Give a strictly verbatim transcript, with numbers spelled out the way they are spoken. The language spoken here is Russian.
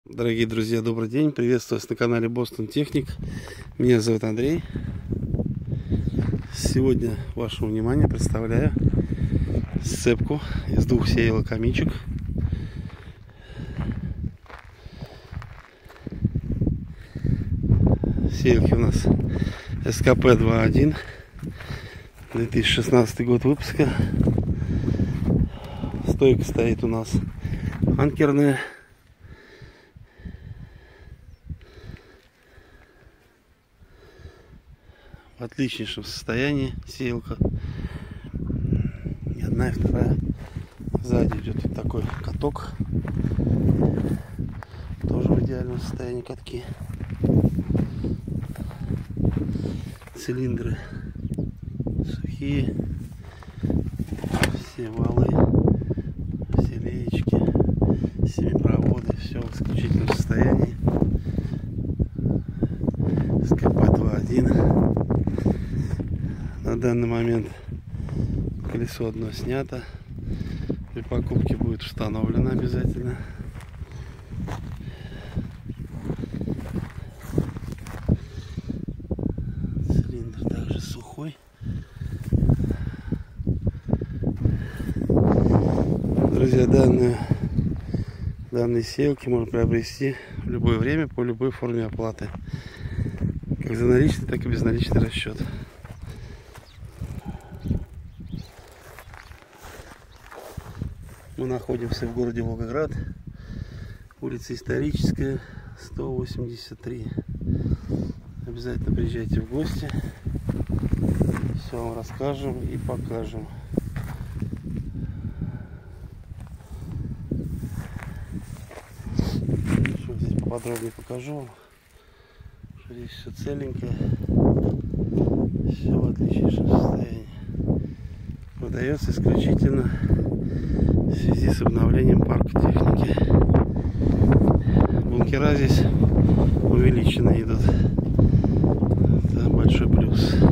Дорогие друзья, добрый день! Приветствую вас на канале Boston Technic. Меня зовут Андрей. Сегодня вашему вниманию представляю сцепку из двух сеялок Амичек. Сеялки у нас эс ка пэ два один, две тысячи шестнадцатый год выпуска. Стойка стоит у нас анкерная. В отличнейшем состоянии сеялка. И одна, и вторая. Сзади идет вот такой каток. Тоже в идеальном состоянии катки. Цилиндры сухие. Все валы, все леечки, семипроводы. Все в исключительном состоянии. эс ка пэ два один. На данный момент колесо одно снято. При покупке будет установлено обязательно. Цилиндр также сухой. Друзья, данную, данные сеялки можно приобрести в любое время по любой форме оплаты. Как за наличный, так и безналичный расчет. Мы находимся в городе Волгоград, улица Историческая, сто восемьдесят три. Обязательно приезжайте в гости, все вам расскажем и покажем. Еще здесь поподробнее покажу. Здесь все целенькое, все в отличнейшем состоянии. Продается исключительно в связи с обновлением парка техники. Бункера здесь увеличенные идут. Это большой плюс.